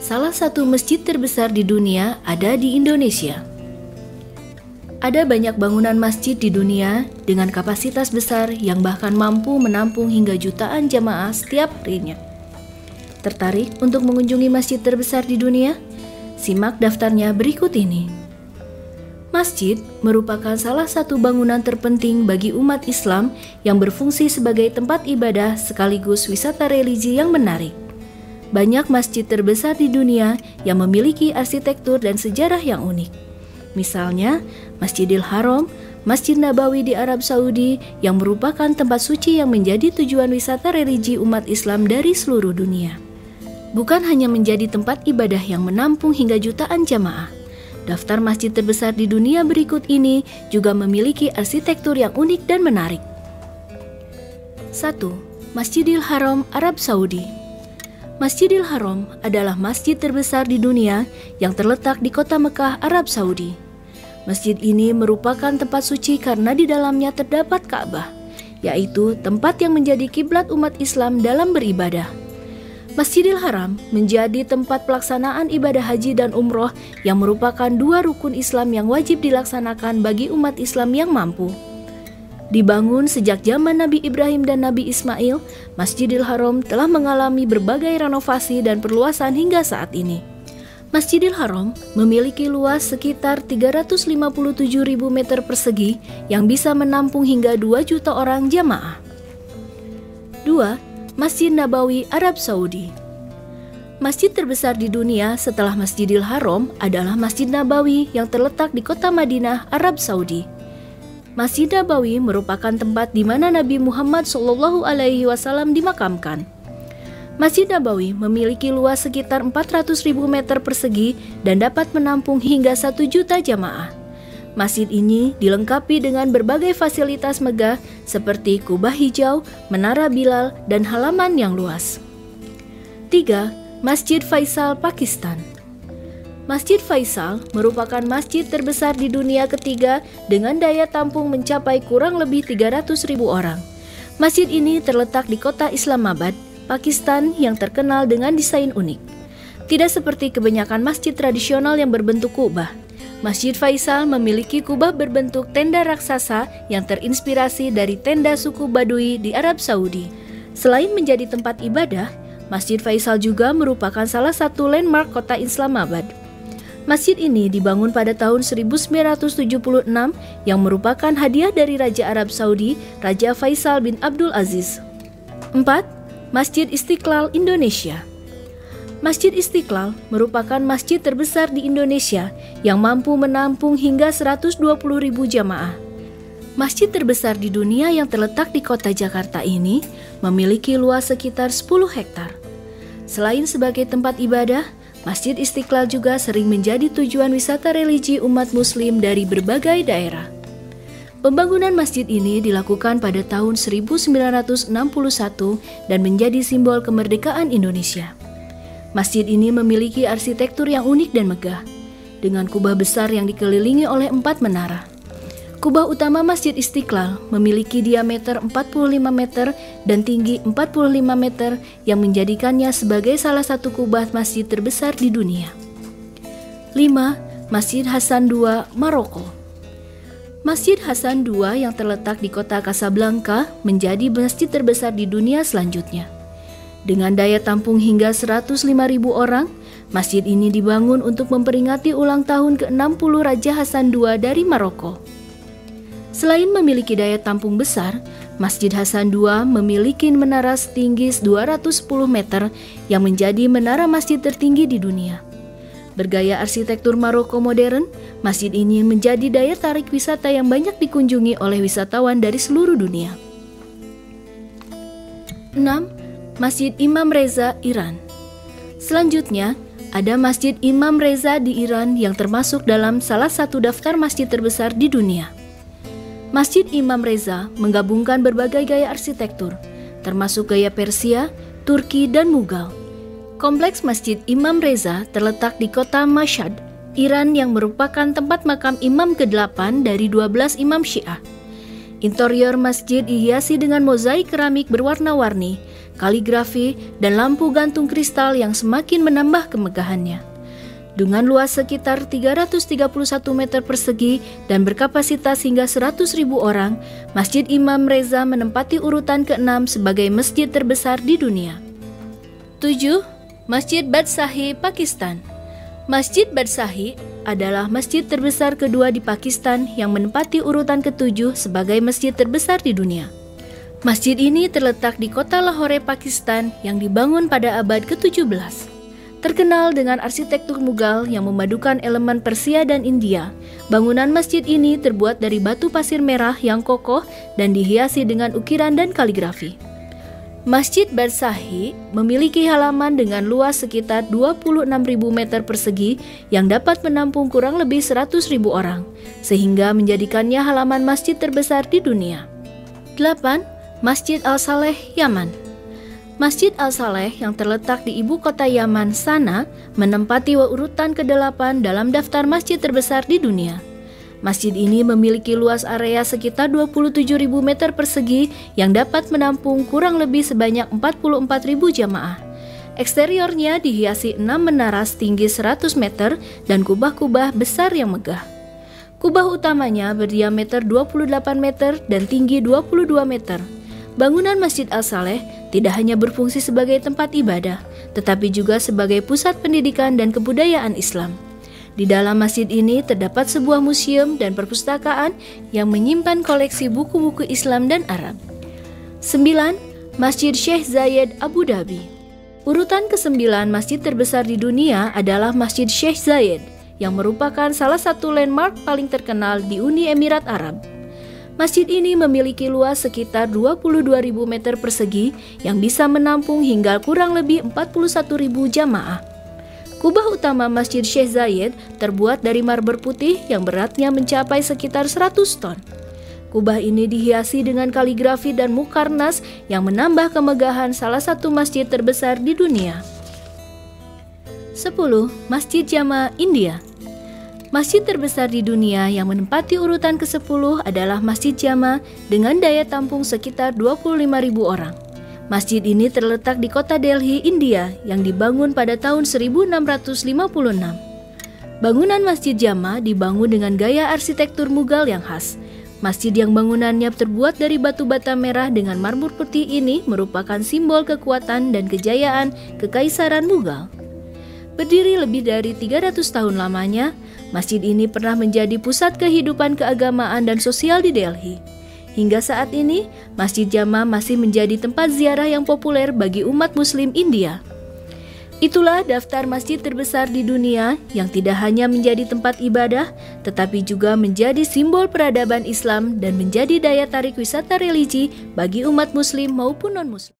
salah satu masjid terbesar di dunia ada di Indonesia. Ada banyak bangunan masjid di dunia dengan kapasitas besar yang bahkan mampu menampung hingga jutaan jamaah setiap harinya. Tertarik untuk mengunjungi masjid terbesar di dunia? Simak daftarnya berikut ini. Masjid merupakan salah satu bangunan terpenting bagi umat Islam yang berfungsi sebagai tempat ibadah sekaligus wisata religi yang menarik. Banyak masjid terbesar di dunia yang memiliki arsitektur dan sejarah yang unik. Misalnya, Masjidil Haram, Masjid Nabawi di Arab Saudi yang merupakan tempat suci yang menjadi tujuan wisata religi umat Islam dari seluruh dunia. Bukan hanya menjadi tempat ibadah yang menampung hingga jutaan jamaah, daftar masjid terbesar di dunia berikut ini juga memiliki arsitektur yang unik dan menarik. 1. Masjidil Haram, Arab Saudi. Masjidil Haram adalah masjid terbesar di dunia yang terletak di kota Mekah, Arab Saudi. Masjid ini merupakan tempat suci karena di dalamnya terdapat Ka'bah, yaitu tempat yang menjadi kiblat umat Islam dalam beribadah. Masjidil Haram menjadi tempat pelaksanaan ibadah haji dan umroh yang merupakan dua rukun Islam yang wajib dilaksanakan bagi umat Islam yang mampu. Dibangun sejak zaman Nabi Ibrahim dan Nabi Ismail, Masjidil Haram telah mengalami berbagai renovasi dan perluasan hingga saat ini. Masjidil Haram memiliki luas sekitar 357.000 meter persegi yang bisa menampung hingga 2 juta orang jamaah. 2. Masjid Nabawi, Arab Saudi. Masjid terbesar di dunia setelah Masjidil Haram adalah Masjid Nabawi yang terletak di kota Madinah, Arab Saudi. Masjid Nabawi merupakan tempat di mana Nabi Muhammad SAW dimakamkan. Masjid Nabawi memiliki luas sekitar 400.000 meter persegi dan dapat menampung hingga 1 juta jamaah. Masjid ini dilengkapi dengan berbagai fasilitas megah seperti kubah hijau, menara Bilal, dan halaman yang luas. 3. Masjid Faisal, Pakistan. Masjid Faisal merupakan masjid terbesar di dunia ketiga dengan daya tampung mencapai kurang lebih 300.000 orang. Masjid ini terletak di kota Islamabad, Pakistan yang terkenal dengan desain unik. Tidak seperti kebanyakan masjid tradisional yang berbentuk kubah. Masjid Faisal memiliki kubah berbentuk tenda raksasa yang terinspirasi dari tenda suku Badui di Arab Saudi. Selain menjadi tempat ibadah, Masjid Faisal juga merupakan salah satu landmark kota Islamabad. Masjid ini dibangun pada tahun 1976 yang merupakan hadiah dari Raja Arab Saudi, Raja Faisal bin Abdul Aziz. 4. Masjid Istiqlal, Indonesia. Masjid Istiqlal merupakan masjid terbesar di Indonesia yang mampu menampung hingga 120.000 jamaah. Masjid terbesar di dunia yang terletak di kota Jakarta ini memiliki luas sekitar 10 hektar. Selain sebagai tempat ibadah, Masjid Istiqlal juga sering menjadi tujuan wisata religi umat Muslim dari berbagai daerah. Pembangunan masjid ini dilakukan pada tahun 1961 dan menjadi simbol kemerdekaan Indonesia. Masjid ini memiliki arsitektur yang unik dan megah, dengan kubah besar yang dikelilingi oleh 4 menara. Kubah utama Masjid Istiqlal memiliki diameter 45 meter dan tinggi 45 meter yang menjadikannya sebagai salah satu kubah masjid terbesar di dunia. 5. Masjid Hasan II, Maroko. Masjid Hasan II yang terletak di kota Casablanca menjadi masjid terbesar di dunia selanjutnya. Dengan daya tampung hingga 105.000 orang, masjid ini dibangun untuk memperingati ulang tahun ke-60 Raja Hasan II dari Maroko. Selain memiliki daya tampung besar, Masjid Hasan II memiliki menara setinggi 210 meter yang menjadi menara masjid tertinggi di dunia. Bergaya arsitektur Maroko modern, masjid ini menjadi daya tarik wisata yang banyak dikunjungi oleh wisatawan dari seluruh dunia. 6. Masjid Imam Reza, Iran. Selanjutnya, ada Masjid Imam Reza di Iran yang termasuk dalam salah satu daftar masjid terbesar di dunia. Masjid Imam Reza menggabungkan berbagai gaya arsitektur, termasuk gaya Persia, Turki, dan Mughal. Kompleks Masjid Imam Reza terletak di kota Mashhad, Iran yang merupakan tempat makam imam ke-8 dari 12 imam Syiah. Interior masjid dihiasi dengan mozaik keramik berwarna-warni, kaligrafi, dan lampu gantung kristal yang semakin menambah kemegahannya. Dengan luas sekitar 331 meter persegi dan berkapasitas hingga 100.000 orang, Masjid Imam Reza menempati urutan ke-6 sebagai masjid terbesar di dunia. 7. Masjid Badshahi, Pakistan. Masjid Badshahi adalah masjid terbesar kedua di Pakistan yang menempati urutan ke-7 sebagai masjid terbesar di dunia. Masjid ini terletak di kota Lahore, Pakistan yang dibangun pada abad ke-17. Terkenal dengan arsitektur Mughal yang memadukan elemen Persia dan India, bangunan masjid ini terbuat dari batu pasir merah yang kokoh dan dihiasi dengan ukiran dan kaligrafi. Masjid Badshahi memiliki halaman dengan luas sekitar 26.000 meter persegi yang dapat menampung kurang lebih 100.000 orang, sehingga menjadikannya halaman masjid terbesar di dunia. 8. Masjid Al-Saleh, Yaman. Masjid Al-Saleh yang terletak di ibu kota Yaman, Sana, menempati urutan ke-8 dalam daftar masjid terbesar di dunia. Masjid ini memiliki luas area sekitar 27.000 meter persegi yang dapat menampung kurang lebih sebanyak 44.000 jamaah. Eksteriornya dihiasi 6 menara setinggi 100 meter dan kubah-kubah besar yang megah. Kubah utamanya berdiameter 28 meter dan tinggi 22 meter. Bangunan Masjid Al-Saleh tidak hanya berfungsi sebagai tempat ibadah, tetapi juga sebagai pusat pendidikan dan kebudayaan Islam. Di dalam masjid ini terdapat sebuah museum dan perpustakaan yang menyimpan koleksi buku-buku Islam dan Arab. 9. Masjid Sheikh Zayed, Abu Dhabi. Urutan ke-9 masjid terbesar di dunia adalah Masjid Sheikh Zayed, yang merupakan salah satu landmark paling terkenal di Uni Emirat Arab. Masjid ini memiliki luas sekitar 22.000 meter persegi yang bisa menampung hingga kurang lebih 41.000 jamaah. Kubah utama Masjid Sheikh Zayed terbuat dari marmer putih yang beratnya mencapai sekitar 100 ton. Kubah ini dihiasi dengan kaligrafi dan mukarnas yang menambah kemegahan salah satu masjid terbesar di dunia. 10. Masjid Jama, India. Masjid terbesar di dunia yang menempati urutan ke-10 adalah Masjid Jama dengan daya tampung sekitar 25.000 orang. Masjid ini terletak di kota Delhi, India yang dibangun pada tahun 1656. Bangunan Masjid Jama dibangun dengan gaya arsitektur Mughal yang khas. Masjid yang bangunannya terbuat dari batu bata merah dengan marmer putih ini merupakan simbol kekuatan dan kejayaan Kekaisaran Mughal. Berdiri lebih dari 300 tahun lamanya, masjid ini pernah menjadi pusat kehidupan keagamaan dan sosial di Delhi. Hingga saat ini, Masjid Jama masih menjadi tempat ziarah yang populer bagi umat Muslim India. Itulah daftar masjid terbesar di dunia yang tidak hanya menjadi tempat ibadah, tetapi juga menjadi simbol peradaban Islam dan menjadi daya tarik wisata religi bagi umat Muslim maupun non-Muslim.